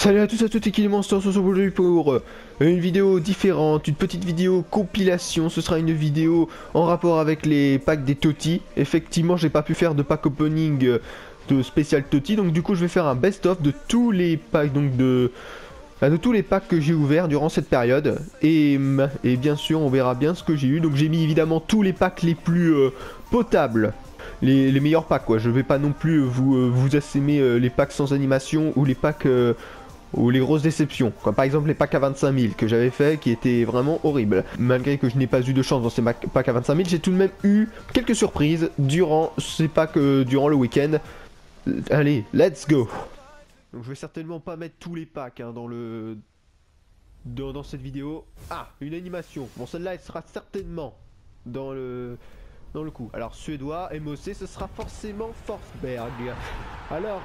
Salut à tous et à toutes, et Monster, on se retrouve aujourd'hui pour une vidéo différente, une petite vidéo compilation. Ce sera une vidéo en rapport avec les packs des Toti. Effectivement, j'ai pas pu faire de pack opening de spécial Toti, donc du coup je vais faire un best-of de tous les packs, donc de tous les packs que j'ai ouverts durant cette période. Et bien sûr, on verra bien ce que j'ai eu. Donc j'ai mis évidemment tous les packs les plus potables. Les meilleurs packs quoi, je vais pas non plus vous assaimer les packs sans animation ou les packs ou les grosses déceptions, comme par exemple les packs à 25 000 que j'avais fait qui étaient vraiment horribles. Malgré que je n'ai pas eu de chance dans ces packs à 25 000, j'ai tout de même eu quelques surprises durant ces packs, durant le week-end. Allez, let's go. Donc je vais certainement pas mettre tous les packs hein, dans cette vidéo. Ah, une animation. Bon, celle-là elle sera certainement dans le coup. Alors suédois, MOC, ce sera forcément Forsberg. Alors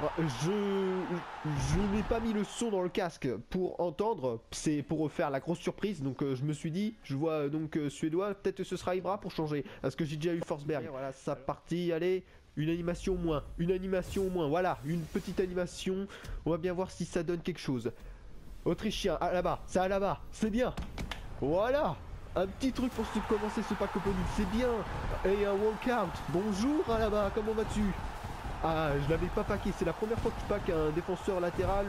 je n'ai pas mis le son dans le casque pour entendre, c'est pour faire la grosse surprise. Donc je me suis dit, je vois donc suédois, peut-être que ce sera Ibra pour changer. Parce que j'ai déjà eu Forsberg. Voilà, sa partie, allez, une animation au moins, voilà, une petite animation. On va bien voir si ça donne quelque chose. Autrichien, à là-bas, c'est à là-bas, c'est bien. Voilà. Un petit truc pour commencer ce pack opening, c'est bien. Et un walkout. Bonjour à là-bas, comment vas-tu? Ah, je l'avais pas packé, c'est la première fois que je pack un défenseur latéral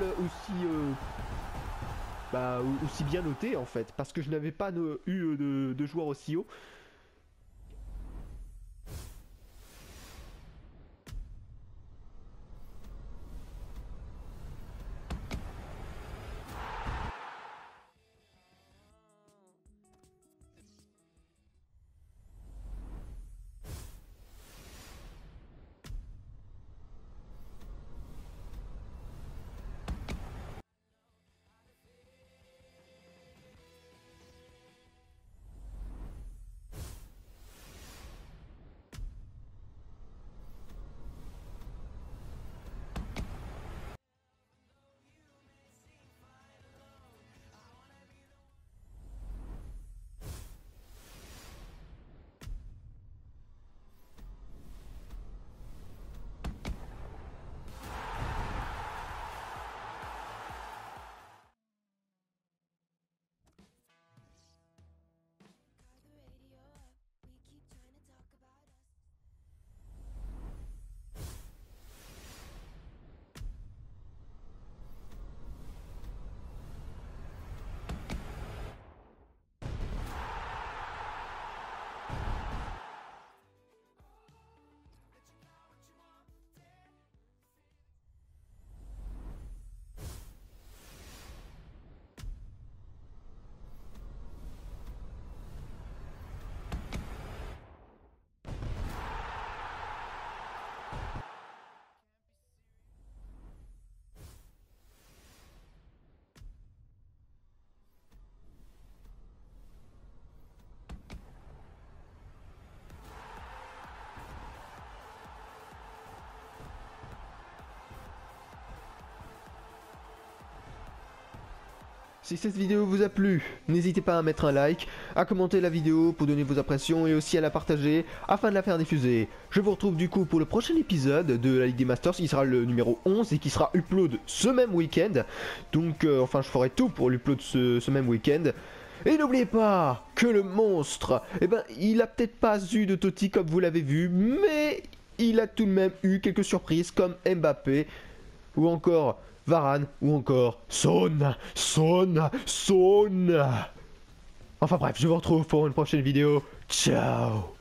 aussi bien noté en fait, parce que je n'avais pas eu de joueur aussi haut. Si cette vidéo vous a plu, n'hésitez pas à mettre un like, à commenter la vidéo pour donner vos impressions et aussi à la partager afin de la faire diffuser. Je vous retrouve du coup pour le prochain épisode de la Ligue des Masters qui sera le numéro 11 et qui sera upload ce même week-end. Donc enfin je ferai tout pour l'upload ce même week-end. Et n'oubliez pas que le monstre, il a peut-être pas eu de Toti comme vous l'avez vu, mais il a tout de même eu quelques surprises comme Mbappé ou encore Varane, ou encore Son. Enfin bref, je vous retrouve pour une prochaine vidéo. Ciao.